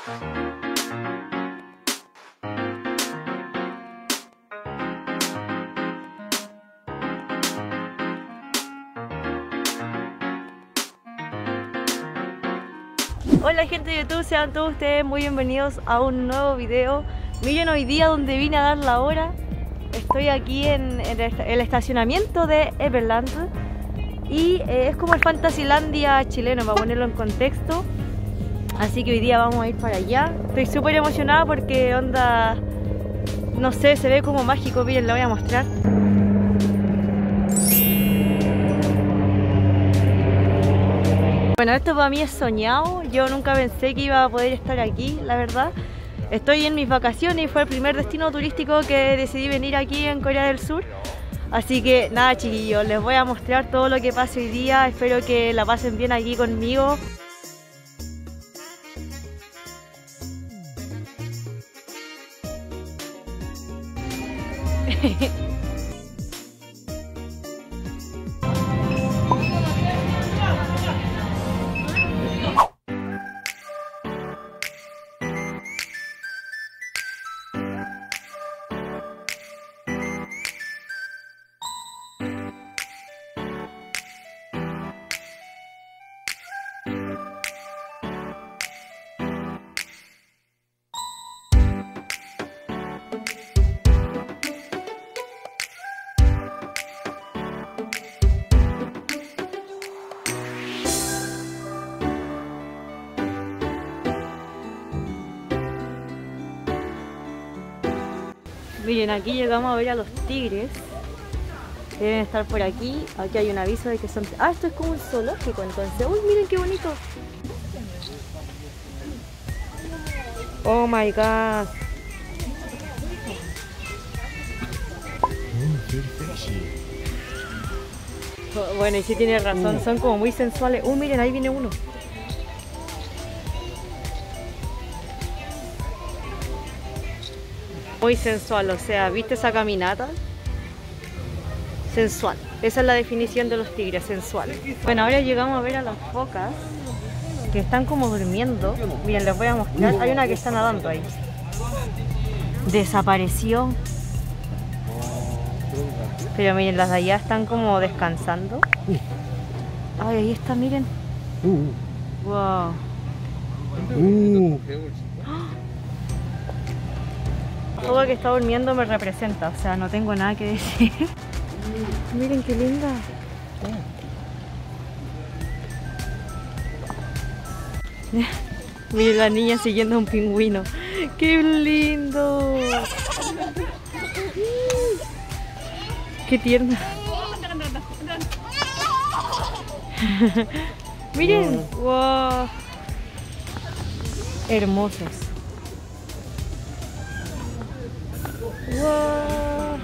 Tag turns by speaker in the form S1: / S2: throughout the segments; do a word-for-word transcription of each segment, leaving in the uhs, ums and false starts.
S1: Hola gente de YouTube, sean todos ustedes muy bienvenidos a un nuevo video. Miren hoy día donde vine a dar la hora. Estoy aquí en, en el estacionamiento de Everland y eh, es como el Fantasylandia chileno, para ponerlo en contexto. Así que hoy día vamos a ir para allá. Estoy súper emocionada porque onda, no sé, se ve como mágico. Miren, la voy a mostrar. Bueno, esto para mí es soñado. Yo nunca pensé que iba a poder estar aquí, la verdad. Estoy en mis vacaciones y fue el primer destino turístico que decidí venir aquí en Corea del Sur. Así que nada, chiquillos, les voy a mostrar todo lo que pase hoy día. Espero que la pasen bien aquí conmigo. Miren, aquí llegamos a ver a los tigres. Deben estar por aquí. Aquí hay un aviso de que son... Ah, esto es como un zoológico entonces. Uy, miren qué bonito. Oh my god. Oh, bueno, y sí tiene razón, son como muy sensuales. Uy, miren, ahí viene uno. Muy sensual, o sea, ¿viste esa caminata? Sensual, esa es la definición de los tigres, sensual. Bueno, ahora llegamos a ver a las focas que están como durmiendo. Miren, les voy a mostrar, hay una que está nadando ahí. Desapareció. Pero miren, las de allá están como descansando. Ay, ahí está, miren. Wow. Todo lo que está durmiendo me representa, o sea, no tengo nada que decir. Miren qué linda. Miren la niña siguiendo a un pingüino. ¡Qué lindo! ¡Qué tierna! Miren, wow. Hermosos. Wow.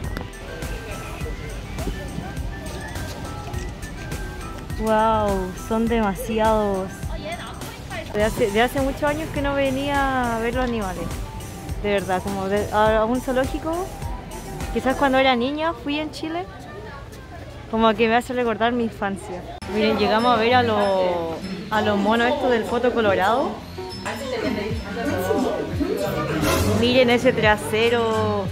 S1: Wow, son demasiados. De hace, de hace muchos años que no venía a ver los animales. De verdad, como de, a un zoológico. Quizás cuando era niña fui en Chile. Como que me hace recordar mi infancia. Miren, llegamos a ver a los a los monos estos del Foto Colorado. Miren ese trasero.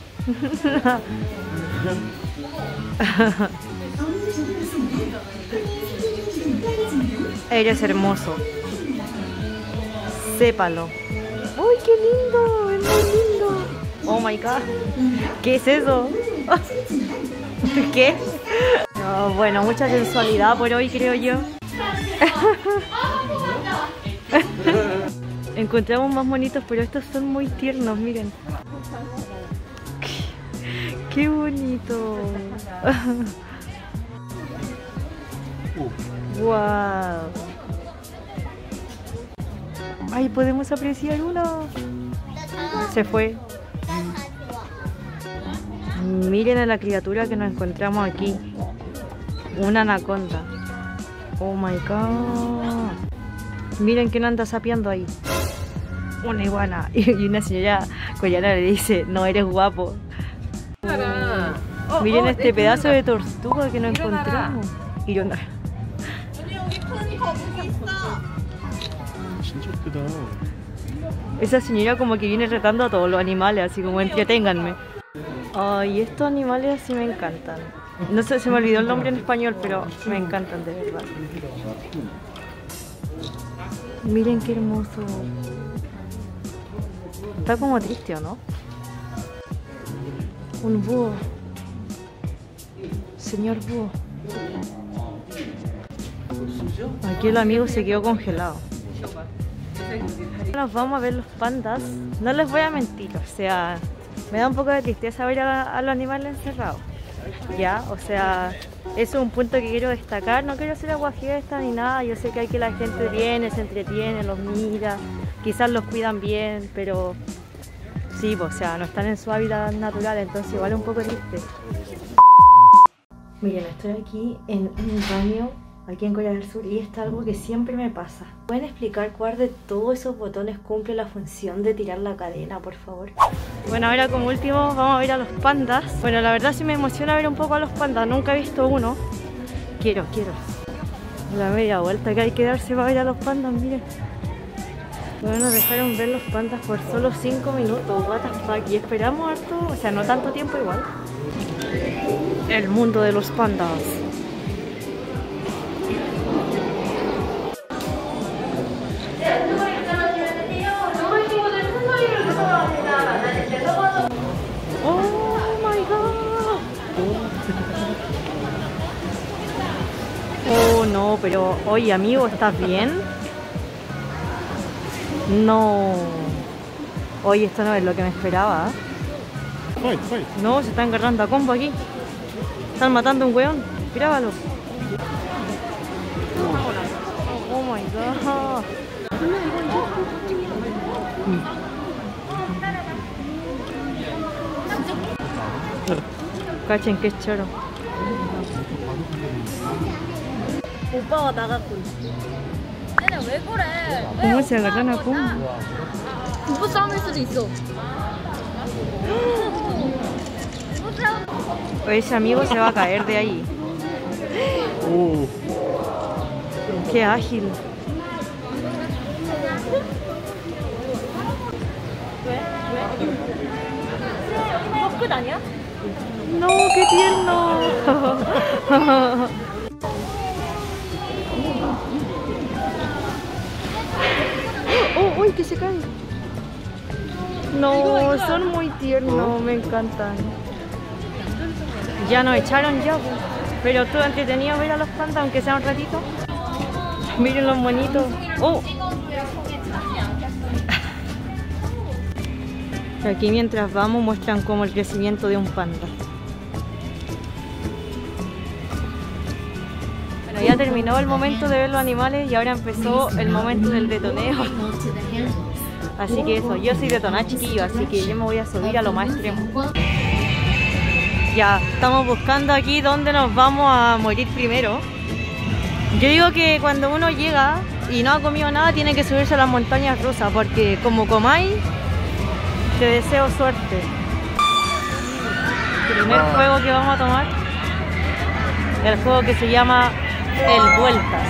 S1: Eres hermoso. Sépalo. ¡Uy, qué lindo! Es muy lindo. Oh my god. ¿Qué es eso? ¿Qué? Oh, bueno, mucha sensualidad por hoy, creo yo. Encontramos más bonitos, pero estos son muy tiernos, miren. Qué, qué bonito. Wow. Ay, podemos apreciar uno. Se fue. Miren a la criatura que nos encontramos aquí. Una anaconda. Oh my god. Miren quién anda sapeando ahí. Una iguana. Y una señora coreana le dice, no eres guapo. Oh, miren este pedazo de tortuga que nos encontramos. Irona. Esa señora como que viene retando a todos los animales, así como entreténganme. Ay, estos animales así me encantan. No sé, se me olvidó el nombre en español, pero me encantan de verdad. Miren qué hermoso. Está como triste, ¿o no? Un búho. Señor búho. Aquí el amigo se quedó congelado. Nos vamos a ver los pandas. No les voy a mentir, o sea, me da un poco de tristeza ver a, a los animales encerrados. Ya, o sea, eso es un punto que quiero destacar. No quiero ser aguafiesta ni nada. Yo sé que hay que la gente viene, se entretiene, los mira, quizás los cuidan bien, pero sí, o sea, no están en su hábitat natural, entonces igual es un poco triste. Miren, estoy aquí en un baño, aquí en Corea del Sur, y esto es algo que siempre me pasa. ¿Pueden explicar cuál de todos esos botones cumple la función de tirar la cadena, por favor? Bueno, ahora como último vamos a ver a los pandas. Bueno, la verdad sí me emociona ver un poco a los pandas, nunca he visto uno. Quiero, quiero. La media vuelta que hay que darse para ver a los pandas, miren. Bueno, nos dejaron ver los pandas por solo cinco minutos, what the fuck, y esperamos harto, o sea, no tanto tiempo igual. El mundo de los pandas. Oh my god. Oh no, pero oye amigo, ¿estás bien? No. Oye, esto no es lo que me esperaba.
S2: Fight, fight.
S1: No, se están agarrando a combo aquí. Están matando a un weón. Grábalo. Oh my god. Cachen que es choro.
S3: 오빠가 나갔군. 쟤네 왜 그래?
S1: ¿Cómo se agarran a combo?
S3: 부부 싸움일 수도 있어.
S1: Ese amigo se va a caer de ahí.
S2: 오.
S1: Qué ágil.
S3: 이거 끝 아니야?
S1: No, qué tierno. Oh, uy, que se cae. No, son muy tiernos, me encantan. Ya nos echaron ya, pues. Pero estuvo entretenido ver a los pandas, aunque sea un ratito. Miren los monitos. Oh. Aquí mientras vamos muestran como el crecimiento de un panda. Bueno, ya terminó el momento de ver los animales y ahora empezó el momento del detoneo. Así que eso, yo soy detonada chiquillo, así que yo me voy a subir a lo más extremo. Ya, estamos buscando aquí dónde nos vamos a morir primero. Yo digo que cuando uno llega y no ha comido nada tiene que subirse a las montañas rusas, porque como comáis, te deseo suerte. El primer juego que vamos a tomar, el juego que se llama el Vueltas.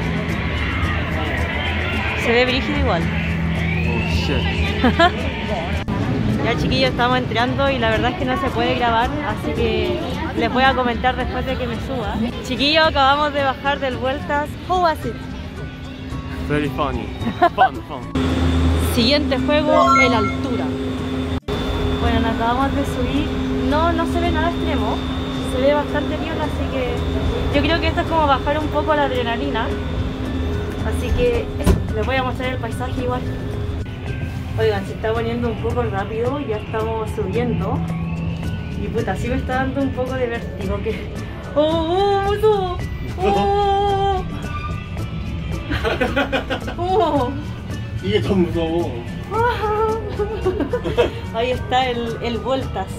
S1: Se ve brígido igual.
S2: Oh shit.
S1: Ya chiquillos, estamos entrando y la verdad es que no se puede grabar, así que les voy a comentar después de que me suba. Chiquillos, acabamos de bajar del Vueltas. How was it?
S2: Very funny. Fun, fun.
S1: Siguiente juego, el altura. Bueno, nos acabamos de subir. No, no se ve nada extremo. Se ve bastante bien, así que yo creo que esto es como bajar un poco la adrenalina. Así que eso, les voy a mostrar el paisaje igual. Oigan, se está poniendo un poco rápido, ya estamos subiendo. Y puta, sí me está dando un poco de vértigo que... ¡Oh, oh, oh! ¡Oh! ¡Oh!
S2: 이게 더 무서워.
S1: Ahí está el, el Vueltas.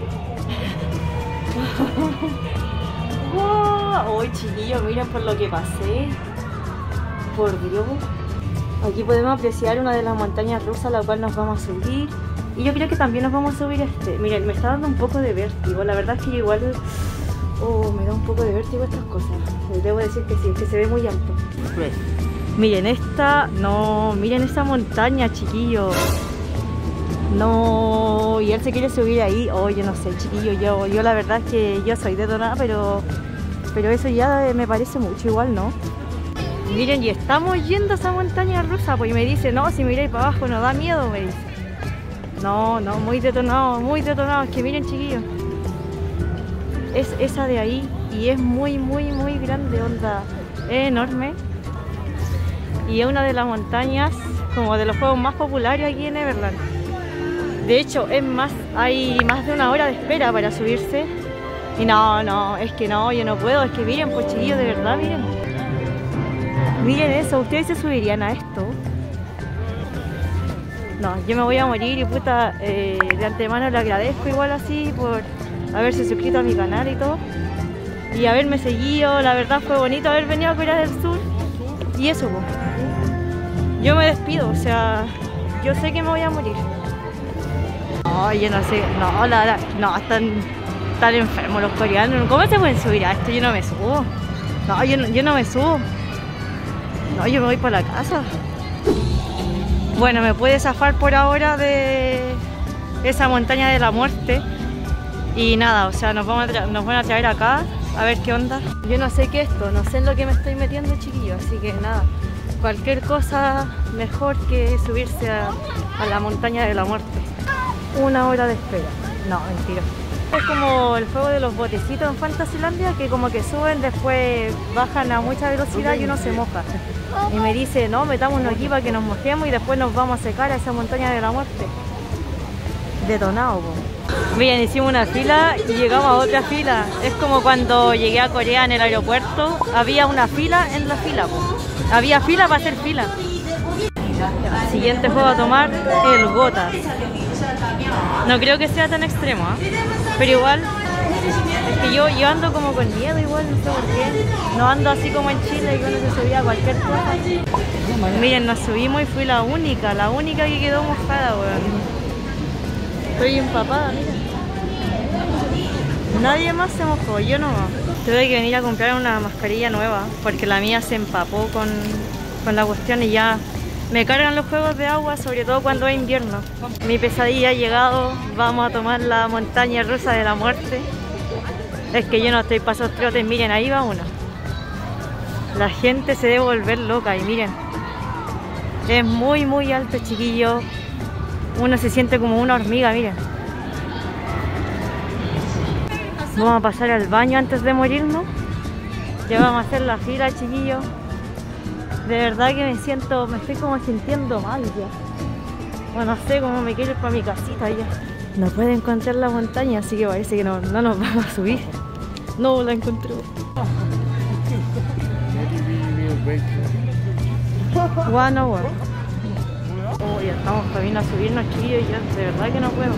S1: ¡Wow! ¡Uy, chiquillos! Miren por lo que pasé. Por Dios. Aquí podemos apreciar una de las montañas rusas a la cual nos vamos a subir. Y yo creo que también nos vamos a subir a este. Miren, me está dando un poco de vértigo. La verdad es que igual... Oh, me da un poco de vértigo estas cosas. Debo decir que sí, es que se ve muy alto.
S2: 그래.
S1: Miren esta, no, miren esa montaña, chiquillos. No, y él se quiere subir ahí. Oh, yo no sé, chiquillo, yo, yo la verdad es que yo soy detonada, pero, pero eso ya me parece mucho igual, ¿no? Miren, y estamos yendo a esa montaña rusa, pues y me dice, no, si miráis para abajo no da miedo, me dice. No, no, muy detonado, muy detonado. Es que miren, chiquillos, es esa de ahí y es muy, muy, muy grande, onda, es enorme. Y es una de las montañas como de los juegos más populares aquí en Everland. De hecho, es más, hay más de una hora de espera para subirse. Y no, no, es que no, yo no puedo. Es que miren, pues chiquillos, de verdad, miren. Miren eso, ¿ustedes se subirían a esto? No, yo me voy a morir y puta, eh, de antemano le agradezco igual así por haberse suscrito a mi canal y todo. Y haberme seguido, la verdad fue bonito haber venido a Corea del Sur. Y eso, pues. Yo me despido, o sea, yo sé que me voy a morir. No, yo no sé, no, la verdad, no, están, están enfermos los coreanos. ¿Cómo se pueden subir a esto? Yo no me subo. No, yo no, yo no me subo. No, yo me voy para la casa. Bueno, me puede zafar por ahora de esa montaña de la muerte. Y nada, o sea, nos, vamos a nos van a traer acá a ver qué onda. Yo no sé qué es esto, no sé en lo que me estoy metiendo, chiquillos, así que nada. Cualquier cosa mejor que subirse a, a la montaña de la muerte. Una hora de espera. No, mentira. Es como el juego de los botecitos en Fantasylandia, que como que suben, después bajan a mucha velocidad y uno se moja. Y me dice, no, metámonos aquí para que nos mojemos y después nos vamos a secar a esa montaña de la muerte. Detonado, po. Miren, hicimos una fila y llegamos a otra fila. Es como cuando llegué a Corea en el aeropuerto, había una fila en la fila, po. Había fila para hacer fila. Siguiente juego a tomar, el Gotas. No creo que sea tan extremo, ¿eh? Pero igual, es que yo, yo ando como con miedo igual, no sé por qué. No ando así como en Chile, que uno se subía a cualquier cosa. Miren, nos subimos y fui la única, la única que quedó mojada, weón. Estoy empapada, mira. Nadie más se mojó, yo no. Tuve que venir a comprar una mascarilla nueva porque la mía se empapó con, con la cuestión y ya me cargan los juegos de agua, sobre todo cuando es invierno. Mi pesadilla ha llegado, vamos a tomar la montaña rusa de la muerte. Es que yo no estoy para esos trotes, miren, ahí va uno. La gente se debe volver loca y miren. Es muy muy alto, chiquillo. Uno se siente como una hormiga, miren. Vamos a pasar al baño antes de morirnos. Ya vamos a hacer la fila, chiquillos. De verdad que me siento, me estoy como sintiendo mal ya. Bueno, no sé cómo me quiero ir para mi casita ya. No puedo encontrar la montaña, así que parece que no, no nos vamos a subir. No la encontré. Bueno, bueno. Oh, ya estamos camino a subirnos, chiquillos, y ya de verdad que no puedo.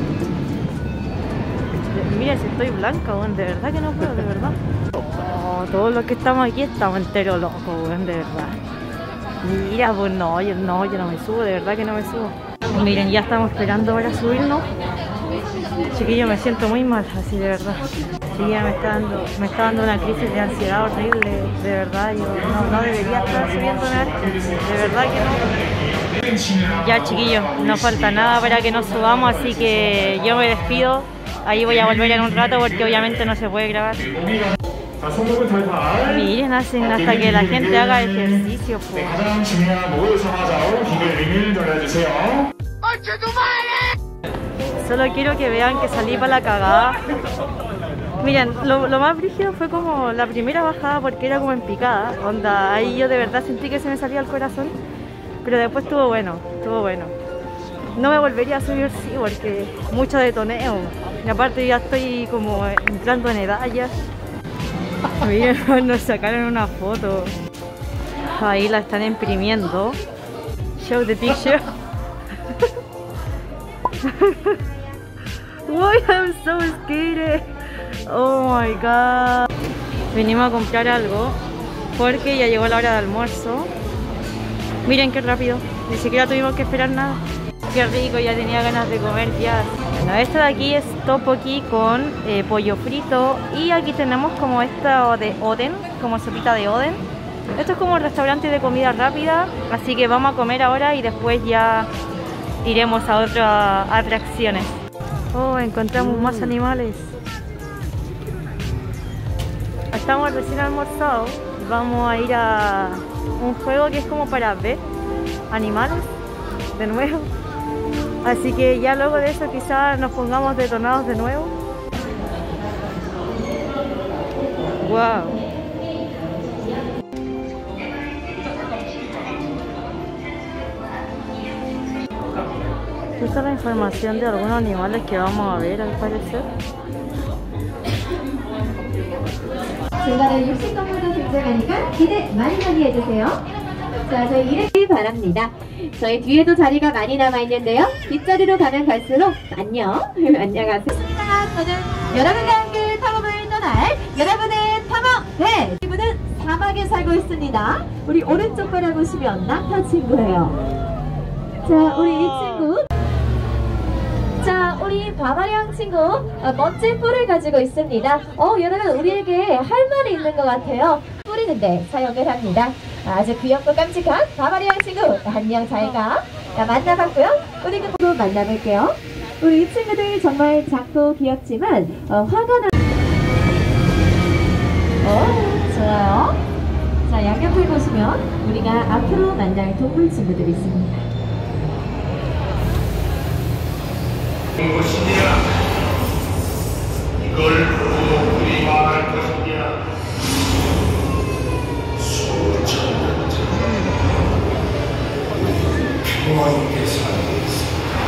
S1: Mira, si estoy blanca, weón, de verdad que no puedo, de verdad. Oh, todos los que estamos aquí estamos enteros locos, weón, de verdad. Mira, pues no, yo no, yo no me subo, de verdad que no me subo. Miren, ya estamos esperando para subirnos. Chiquillo, me siento muy mal, así de verdad. Sí, ya me está dando, me está dando una crisis de ansiedad horrible, de verdad. Yo no, no debería estar subiéndome a esto, de verdad que no. Ya, chiquillos, no falta nada para que nos subamos, así que yo me despido. Ahí voy a volver en un rato porque obviamente no se puede grabar. Miren, hacen hasta que la gente haga ejercicio, po. Solo quiero que vean que salí para la cagada. Miren, lo, lo más brígido fue como la primera bajada porque era como en picada. Onda, ahí yo de verdad sentí que se me salía el corazón. Pero después estuvo bueno, estuvo bueno. No me volvería a subir, sí, porque mucho detoneo. Y aparte ya estoy como entrando en edad ya. Miren, nos sacaron una foto. Ahí la están imprimiendo. Show the picture. Why I'm so scared. Oh my god. Venimos a comprar algo porque ya llegó la hora de almuerzo. Miren qué rápido. Ni siquiera tuvimos que esperar nada. Qué rico, ya tenía ganas de comer ya. Bueno, esta de aquí es tteokbokki con eh, pollo frito. Y aquí tenemos como esta de oden, como sopita de oden. Esto es como un restaurante de comida rápida, así que vamos a comer ahora y después ya iremos a otras atracciones. Oh, encontramos más animales. Estamos recién almorzados. Vamos a ir a un juego que es como para ver animales de nuevo. Así que ya luego de eso quizás nos pongamos detonados de nuevo. Wow. Esta es la información de algunos animales que vamos a ver al parecer.
S4: 중간에 육식동물도 등장하니까 기대 많이 많이 해주세요. 자, 저희 일행 바랍니다. 저희 뒤에도 자리가 많이 남아있는데요. 뒷자리로 가면 갈수록 안녕, 안녕하세요. 저는 여러분과 함께 탐험을 떠날 여러분의 탐험! 네! 이분은 사막에 살고 있습니다. 우리 오른쪽 바라보시면 낙타 친구예요. 자, 우리 이 친구. 자, 우리 바바리앙 친구 어, 멋진 뿔을 가지고 있습니다. 어, 여러분 우리에게 할 말이 있는 것 같아요. 뿌리는데 사용을 합니다. 아주 귀엽고 깜찍한 바바리앙 친구 안녕 잘가. 자, 만나봤고요. 우리 그거 만나볼게요. 우리 이 친구들 정말 작고 귀엽지만 어, 화가 나. 어, 좋아요. 자, 양옆을 보시면 우리가 앞으로 만날 동물 친구들이 있습니다.
S5: 것이냐? 이걸 보고 우리 말할 것이냐? 수천 년 전 평화롭게 살고 있습니다.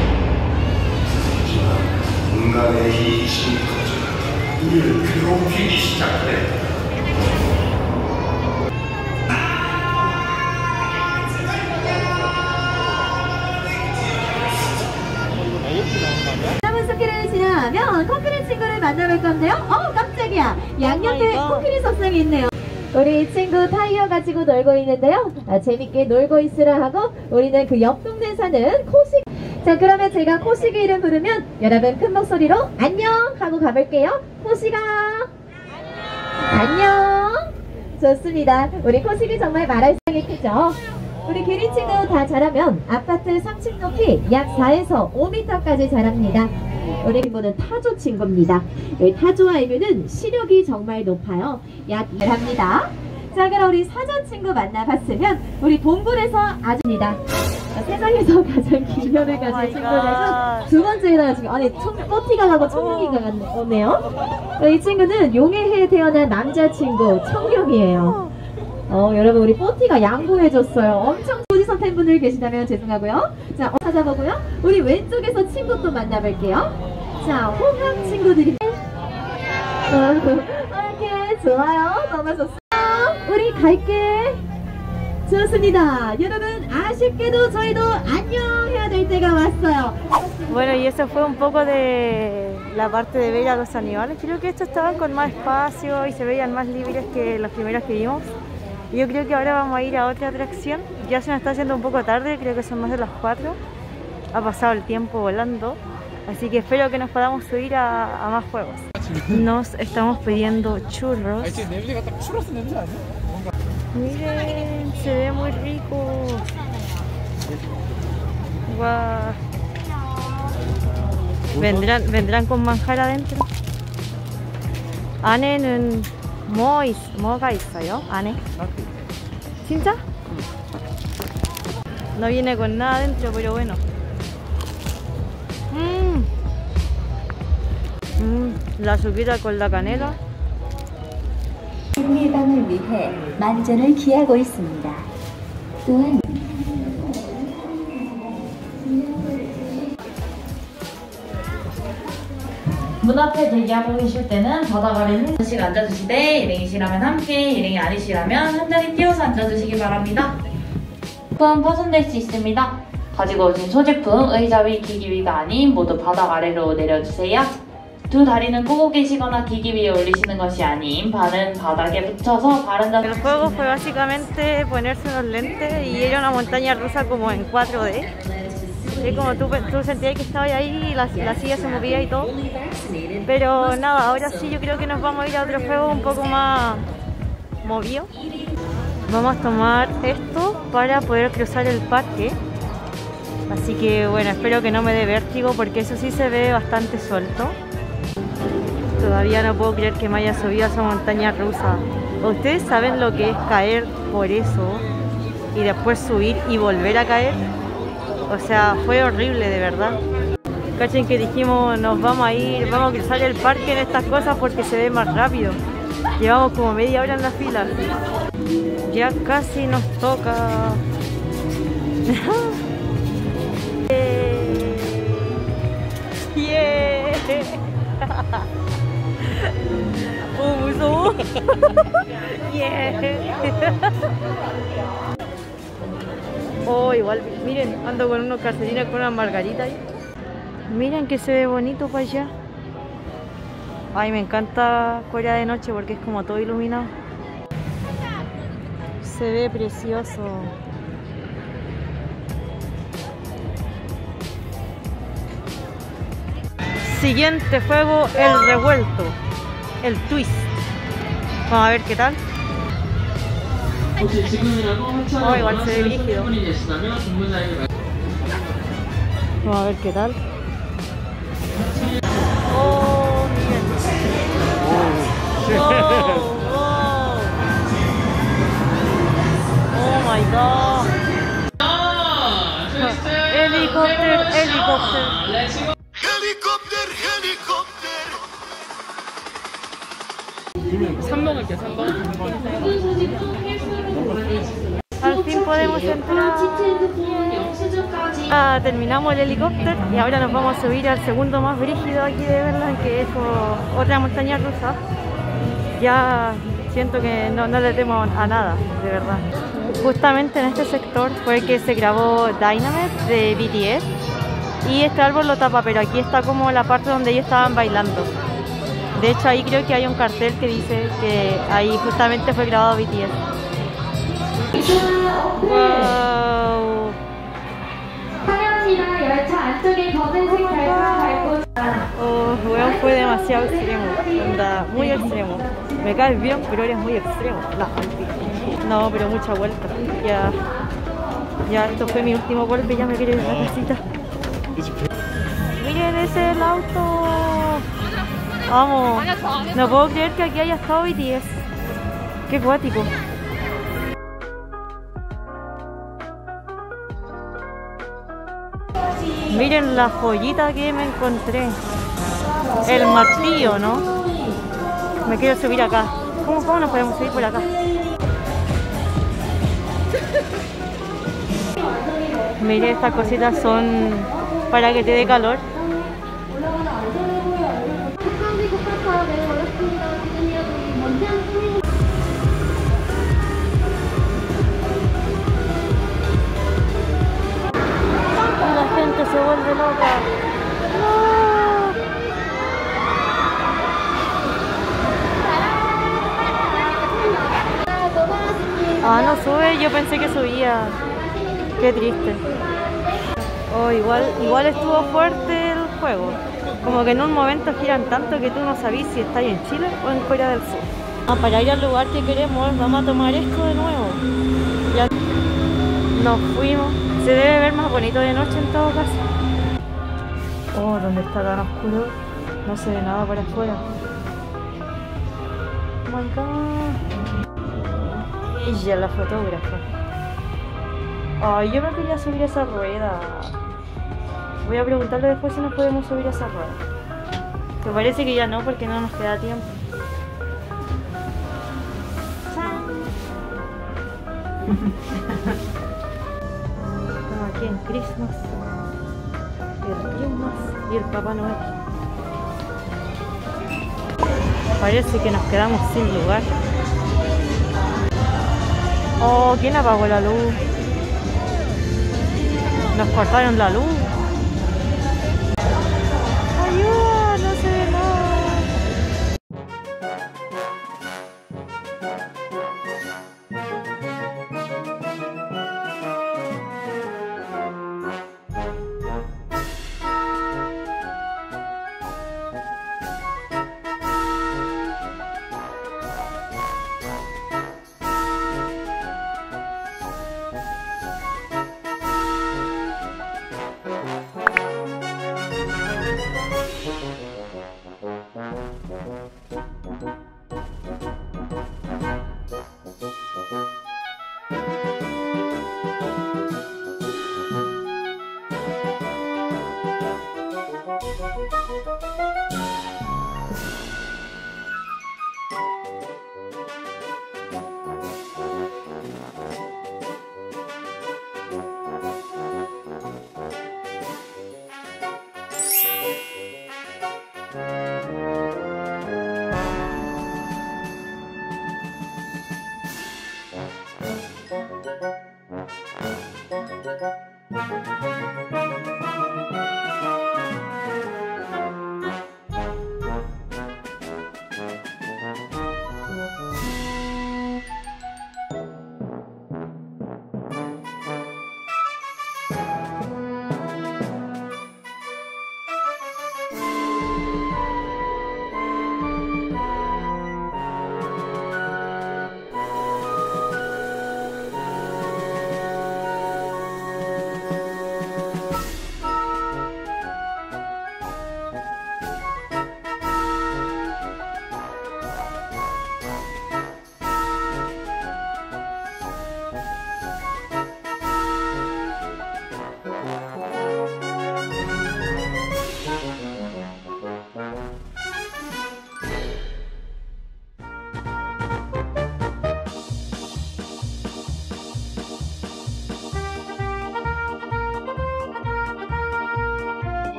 S5: 하지만 인간의 이심이 커져가 우리를 괴롭히기 시작했다.
S4: 스키를 지나면 코끼리 친구를 만나볼 건데요. 어, 깜짝이야. 양옆에 코끼리 석상이 있네요. 우리 친구 타이어 가지고 놀고 있는데요. 아, 재밌게 놀고 있으라 하고 우리는 그 옆 동네 사는 코식. 자, 그러면 제가 코식이 이름 부르면 여러분 큰 목소리로 안녕 하고 가볼게요. 코식아 안녕. 좋습니다. 우리 코식이 정말 말할 생이 크죠. 우리 기린 친구 다 자라면 아파트 삼 층 높이 약 사에서 오 미터까지 자랍니다. 우리 친구는 타조 친구입니다. 타조와 에뮤는 시력이 정말 높아요. 약 합니다. 자, 그럼 우리 사자 친구 만나봤으면 우리 동굴에서 아주입니다. 세상에서 가장 긴 혀를 가진 친구에서 두 번째에다가 지금 아니 총 꼬티가 가고 청룡이가 오네요. 이 친구는 용해에 태어난 남자친구 청룡이에요. 어, 여러분 우리 뽀티가 양보해줬어요. 엄청 조지선 팬분들 계시다면 죄송하고요. 자, 어, 찾아보고요. 우리 왼쪽에서 친구 또 만나볼게요. 자, 홍학 친구들이 이렇게 좋아요. 너무 좋습니다. 우리 갈게. 좋습니다. 여러분 아쉽게도 저희도 안녕 해야 될 때가 왔어요.
S1: Bueno, y eso fue un poco de la parte de ver a los animales. Creo que estos estaban con más espacio y se veían más libres que los primeros que vimos. Yo creo que ahora vamos a ir a otra atracción. Ya se nos está haciendo un poco tarde, creo que son más de las cuatro. Ha pasado el tiempo volando. Así que espero que nos podamos subir a, a más juegos. Nos estamos pidiendo churros. Miren, se ve muy rico. Guau. ¿Vendrán, ¿Vendrán con manjar adentro? 안에는 뭐 있, 뭐가 있어요? 안에? ¿진짜? No viene con nada adentro, pero bueno. Mmm. Mmm, la sopita con la canela.
S4: 예방을 위해 만전을 기하고 있습니다. 또한
S6: 문 앞에 대기하고 계실 때는 바닥 아래 한 번씩 앉아주시되 일행이시라면 함께, 일행이 아니시라면 한 자리 띄워서 앉아주시기 바랍니다. 제품 파손될 수 있습니다. 가지고 오신 소지품, 의자 위, 기기 위가 아닌 모두 바닥 아래로 내려주세요. 두 다리는 꼬고 계시거나 기기 위에 올리시는 것이 아닌 발은 바닥에 붙여서 바른 자세.
S1: El juego fue básicamente ponerse unos lentes y era una montaña rusa como en cuatro D. Es como tú, tú sentías que estabas ahí y la, la silla se movía y todo. Pero nada, ahora sí yo creo que nos vamos a ir a otro juego un poco más movido. Vamos a tomar esto para poder cruzar el parque. Así que bueno, espero que no me dé vértigo porque eso sí se ve bastante suelto. Todavía no puedo creer que me haya subido a esa montaña rusa. ¿Ustedes saben lo que es caer por eso y después subir y volver a caer? O sea, fue horrible de verdad. Cachen que dijimos nos vamos a ir, vamos a cruzar el parque en estas cosas porque se ve más rápido. Llevamos como media hora en la fila. Ya casi nos toca. Yeah. Oh, muso. Yeah. Oh, igual, miren, ando con unos calcetines con unas margaritas ahí. Miren que se ve bonito para allá. Ay, me encanta Corea de noche porque es como todo iluminado. Se ve precioso. Siguiente juego, el revuelto. El twist. Vamos a ver qué tal. Oh, igual se ve rígido. Vamos a ver qué tal. Oh, miren. Oh, oh. Oh my god. Helicóptero, helicóptero.
S5: 헬리콥터 헬리콥터
S2: 삼 번 할게요, 삼 번.
S1: Al fin podemos entrar. Ah, terminamos el helicóptero y ahora nos vamos a subir al segundo más brígido aquí de Everland, que es como otra montaña rusa. Ya siento que no, no le temo a nada, de verdad. Justamente en este sector fue que se grabó Dynamite de B T S y este árbol lo tapa, pero aquí está como la parte donde ellos estaban bailando. De hecho ahí creo que hay un cartel que dice que ahí justamente fue grabado B T S. Wow. Oh, weón, fue demasiado extremo, onda, muy extremo. Me caes bien, pero eres muy extremo. No, no, pero mucha vuelta. Ya, ya, esto fue mi último golpe, ya me quiero ir a la casita. Miren, ese es el auto. Vamos, no puedo creer que aquí haya estado B T S. Qué cuático. Miren la joyita que me encontré. El martillo, ¿no? Me quiero subir acá. ¿Cómo, cómo nos podemos subir por acá? Miren, estas cositas son para que te dé calor. La gente se vuelve loca. ¡No! Ah, no sube, yo pensé que subía. Qué triste. Oh, igual, igual estuvo fuerte el juego. Como que en un momento giran tanto que tú no sabes si estás en Chile o en Corea del Sur. Ah, para ir al lugar que queremos vamos a tomar esto de nuevo. Ya nos fuimos. Se debe ver más bonito de noche en todo caso. Oh, donde está tan oscuro, no se ve nada para afuera. Oh my god. Ella, la fotógrafa. Ay, yo me quería subir a esa rueda. Voy a preguntarle después si nos podemos subir a esa rueda. Que parece que ya no, porque no nos queda tiempo. Estamos aquí en Christmas. El Christmas y el Papá Noel. Parece que nos quedamos sin lugar. Oh, ¿quién apagó la luz? Nos cortaron la luz. Ayuda, no se ve nada.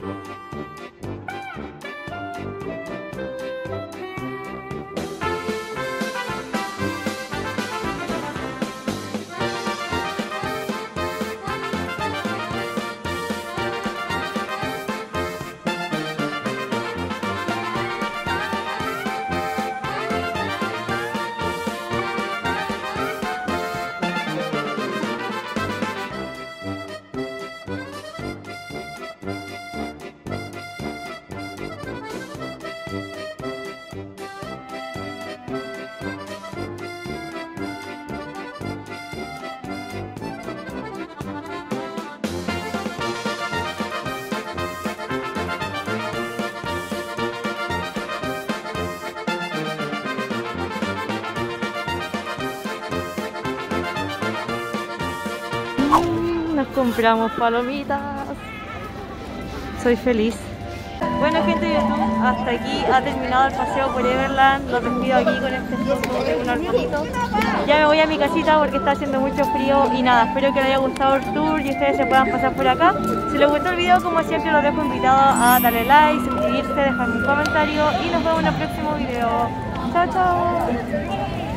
S1: Nos compramos palomitas. Soy feliz. Bueno, gente de YouTube, hasta aquí ha terminado el paseo por Everland. Los despido aquí con este fondo de un arbolito. Ya me voy a mi casita porque está haciendo mucho frío y nada, espero que les haya gustado el tour y ustedes se puedan pasar por acá. Si les gustó el video, como siempre, los dejo invitados a darle like, suscribirse, dejarme un comentario y nos vemos en el próximo video. Chao, chao.